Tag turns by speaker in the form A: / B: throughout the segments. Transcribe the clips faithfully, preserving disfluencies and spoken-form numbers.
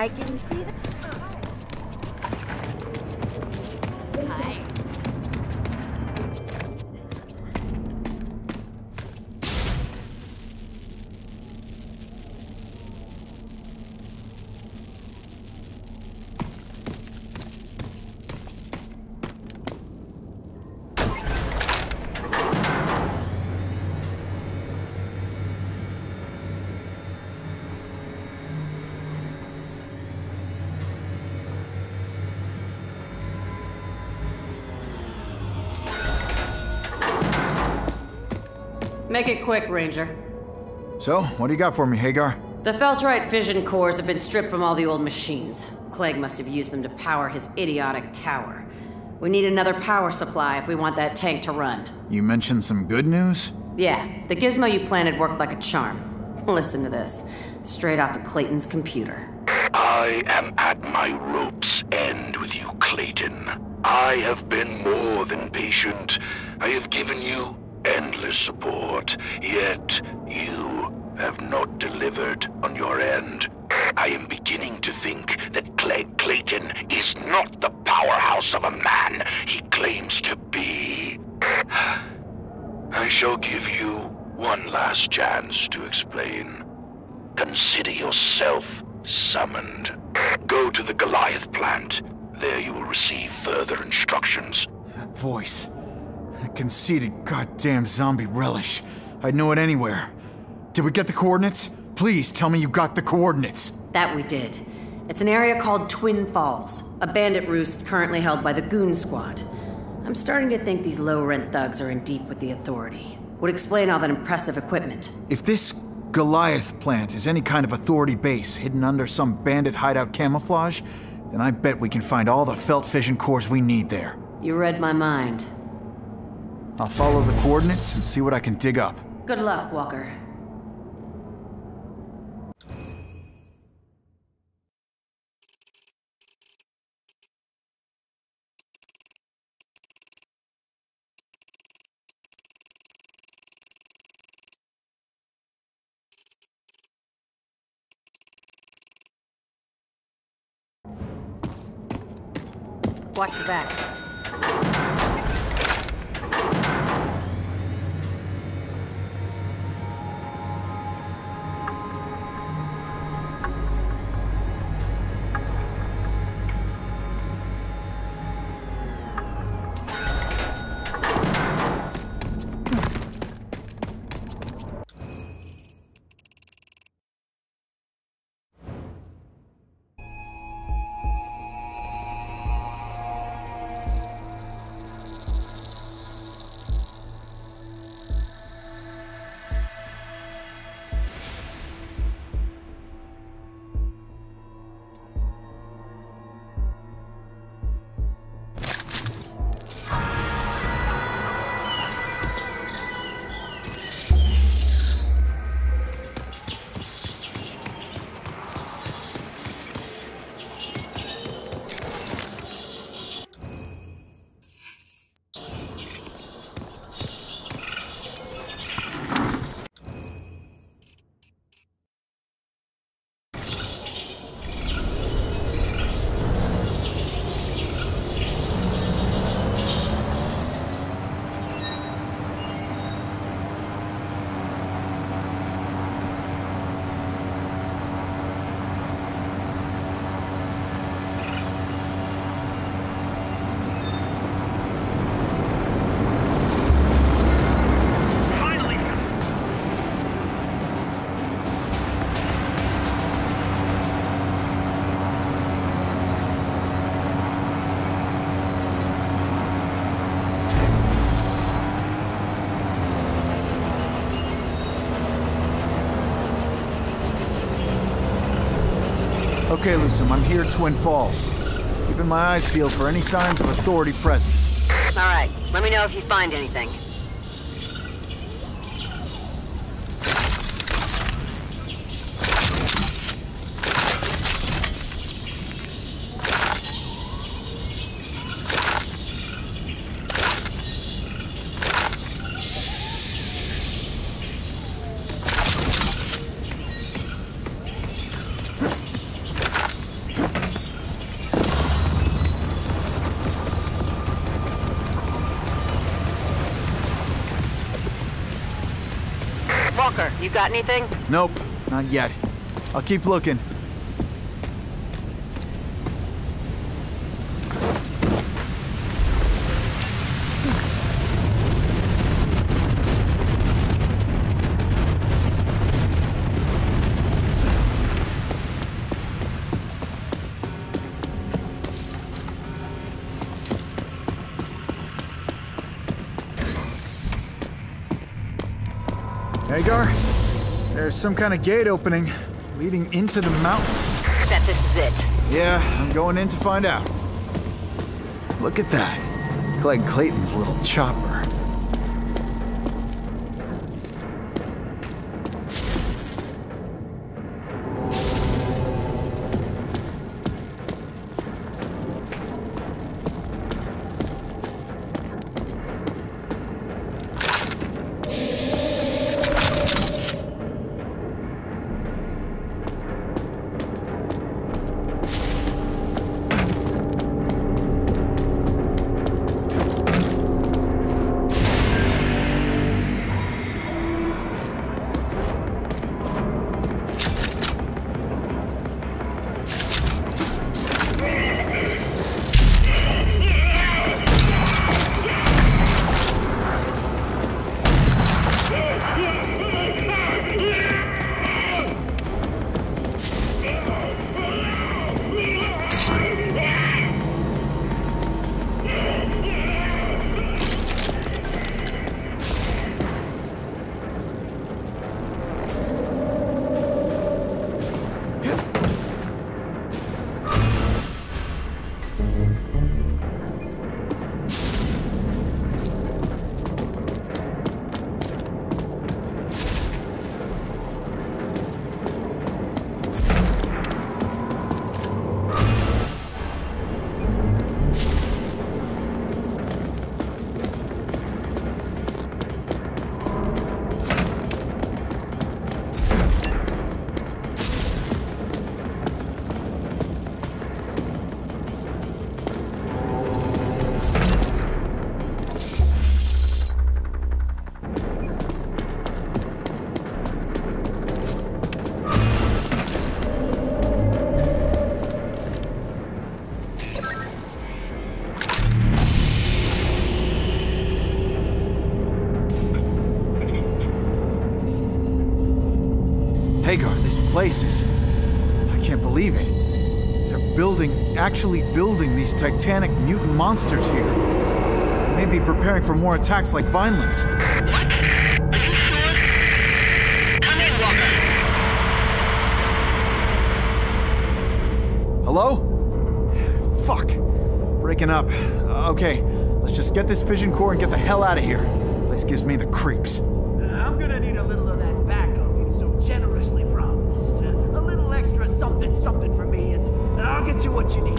A: I can see that. Hi.
B: Make it quick, Ranger.
C: So, what do you got for me, Hagar?
B: The Feltrite fission cores have been stripped from all the old machines. Clegg must have used them to power his idiotic tower. We need another power supply if we want that tank to run.
C: You mentioned some good news?
B: Yeah, the gizmo you planted worked like a charm. Listen to this, straight off of Clayton's computer.
D: I am at my rope's end with you, Clayton. I have been more than patient. I have given you endless support, yet you have not delivered on your end. I am beginning to think that Clegg Clayton is not the powerhouse of a man he claims to be. I shall give you one last chance to explain. Consider yourself summoned. Go to the Goliath plant. There you will receive further instructions.
C: That voice. That conceited goddamn zombie relish. I'd know it anywhere. Did we get the coordinates? Please tell me you got the coordinates.
B: That we did. It's an area called Twin Falls, a bandit roost currently held by the Goon Squad. I'm starting to think these low-rent thugs are in deep with the Authority. Would explain all that impressive equipment.
C: If this Goliath plant is any kind of Authority base hidden under some bandit hideout camouflage, then I bet we can find all the felt fission cores we need there.
B: You read my mind.
C: I'll follow the coordinates and see what I can dig up.
B: Good luck, Walker. Watch your back.
C: Okay, Lusum, I'm here at Twin Falls. Keeping my eyes peeled for any signs of Authority presence.
B: All right, let me know if you find anything. Walker, you got anything?
C: Nope, not yet. I'll keep looking. Hagar, there's some kind of gate opening leading into the mountain.
B: Bet this is it.
C: Yeah, I'm going in to find out. Look at that. Clegg Clayton's little chopper. Hagar, this place is... I can't believe it. They're building, actually building these titanic mutant monsters here. They may be preparing for more attacks like Vineland's.
E: What? Are you sure? Come in, Walker.
C: Hello? Fuck. Breaking up. Uh, okay, let's just get this fission core and get the hell out of here. Place gives me the creeps.
F: I'm gonna need a little of that backup you so generously promised. Uh, a little extra something something for me, and I'll get you what you need.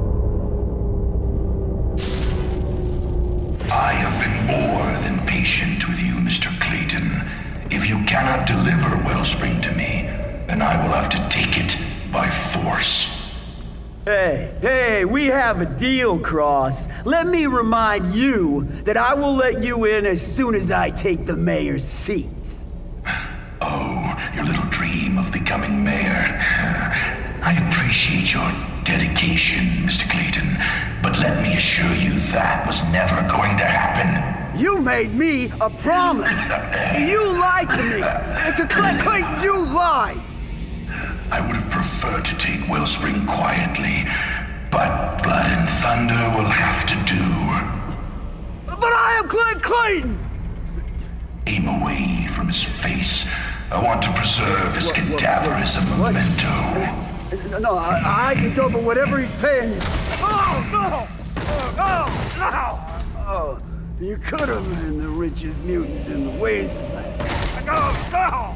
D: I have been more than patient with you, Mister Clayton. If you cannot deliver Wellspring to me, then I will have to take it by force.
F: Hey, hey, we have a deal, Cross. Let me remind you that I will let you in as soon as I take the mayor's seat.
D: Oh, your little dream of becoming mayor. I appreciate your dedication, Mister Clayton, but let me assure you that was never going to happen.
F: You made me a promise. You lied to me. To Clegg Clayton, you lied.
D: I would have preferred to take Wellspring quietly, but Blood and Thunder will have to do.
F: But I am Clegg Clayton!
D: Aim away from his face. I want to preserve his
F: What- what-
D: cadaver as a
F: what?
D: memento.
F: No, I, I can go for whatever he's paying you. Oh, no! Oh, no! Oh, you could have been the richest mutants in the wasteland. Oh, no!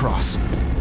C: across.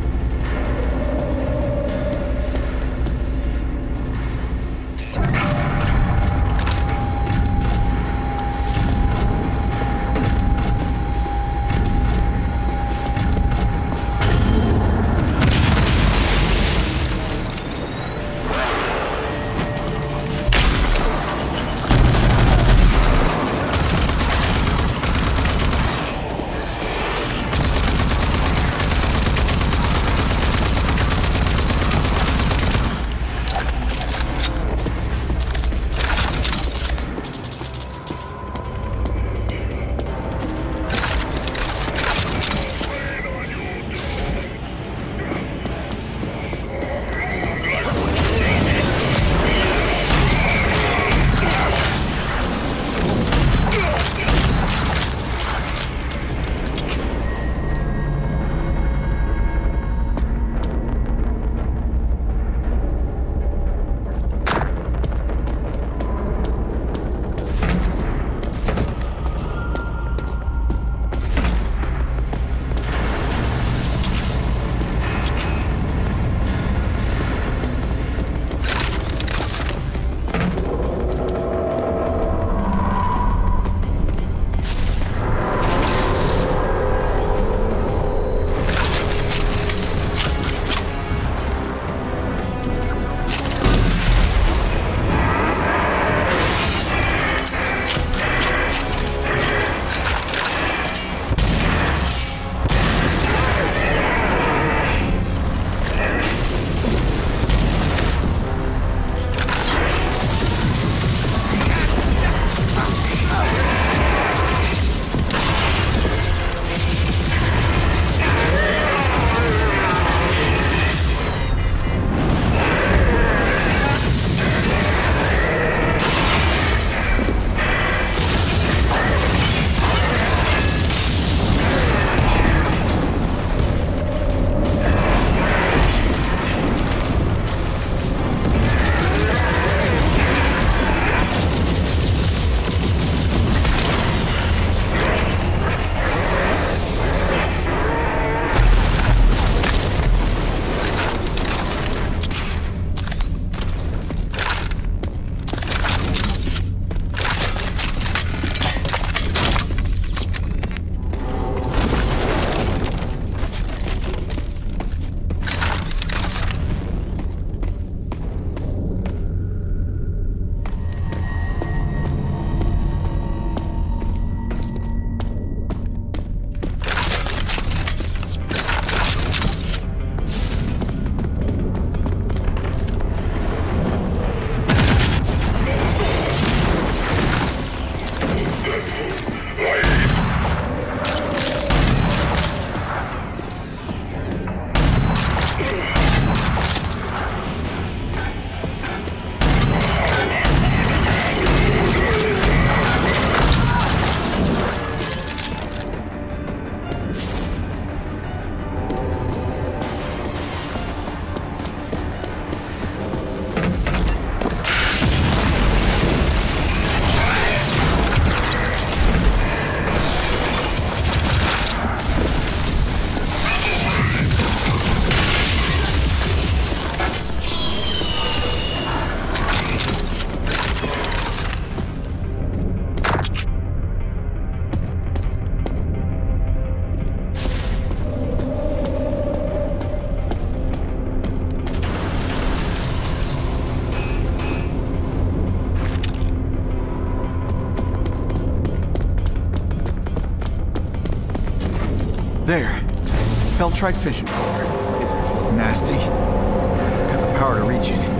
C: There. Feltrite fission core. Is nasty. I have to cut the power to reach it.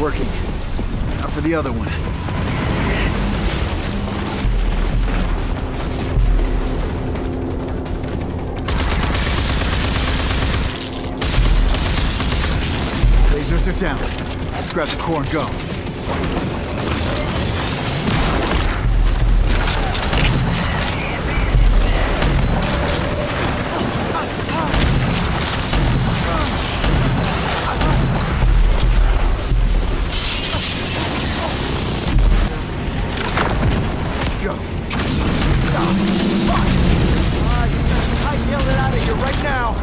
C: working. Now for the other one. Lasers are down. Let's grab the core and go. Go. Hightail it out of here right now.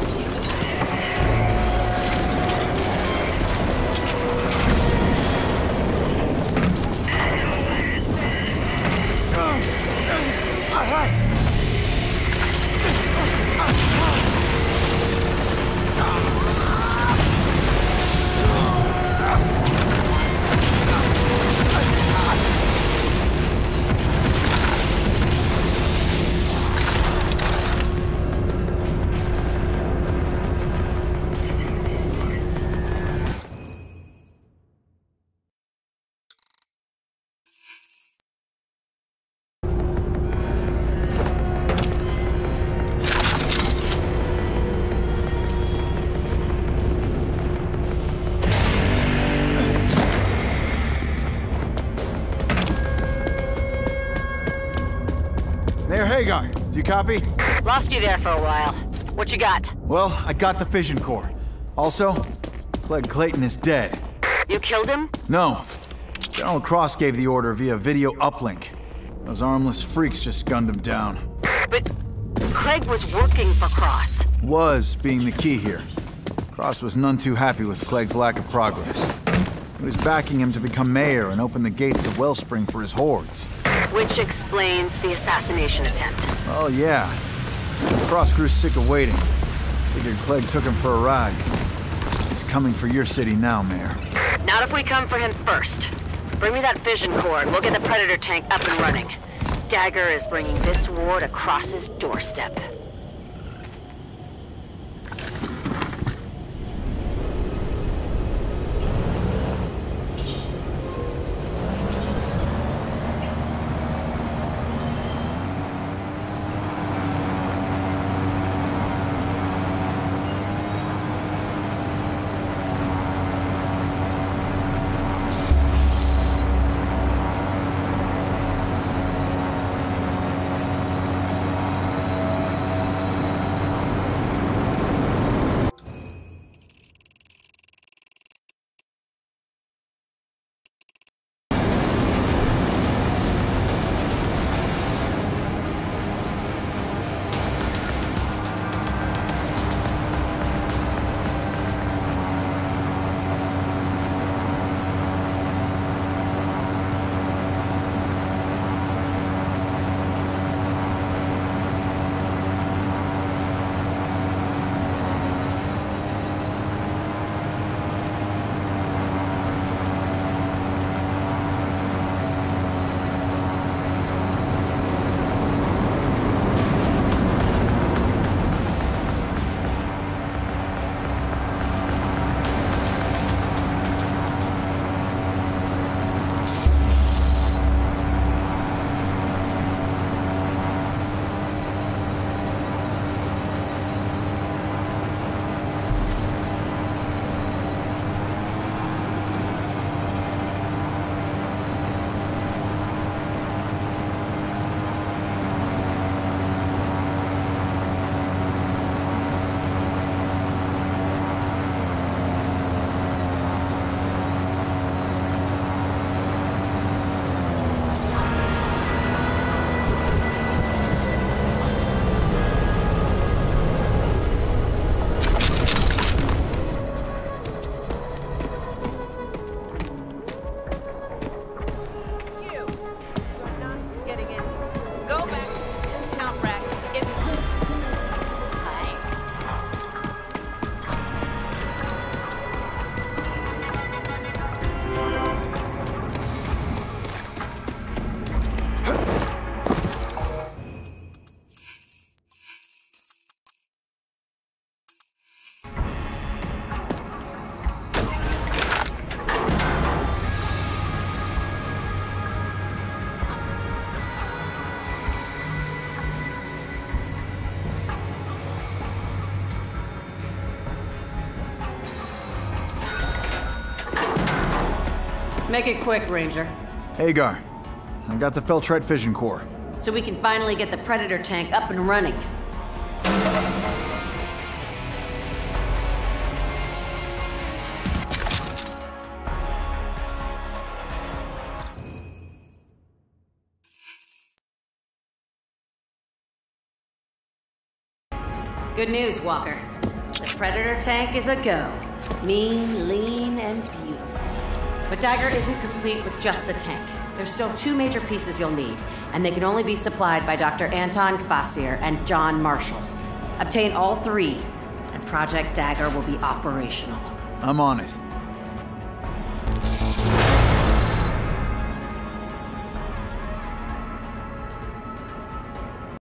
C: There, Hagar. Do you copy?
B: Lost you there for a while. What you got?
C: Well, I got the fission core. Also, Clegg Clayton is dead.
B: You killed him?
C: No. General Cross gave the order via video uplink. Those armless freaks just gunned him down.
B: But Clegg was working for Cross.
C: Was being the key here. Cross was none too happy with Clegg's lack of progress. He was backing him to become mayor and open the gates of Wellspring for his hordes.
B: Which explains the assassination attempt.
C: Oh, yeah. Cross grew sick of waiting. Figured Clegg took him for a ride. He's coming for your city now, Mayor.
B: Not if we come for him first. Bring me that fission core and we'll get the Predator tank up and running. Dagger is bringing this war to Cross's doorstep. Make it quick, Ranger.
C: Hagar, I got the Feltrite Fission Core.
B: So we can finally get the Predator tank up and running. Good news, Walker. The Predator tank is a go. Mean, lean, and beautiful. But Dagger isn't complete with just the tank. There's still two major pieces you'll need, and they can only be supplied by Doctor Anton Kvasir and John Marshall. Obtain all three, and Project Dagger will be operational.
C: I'm on it.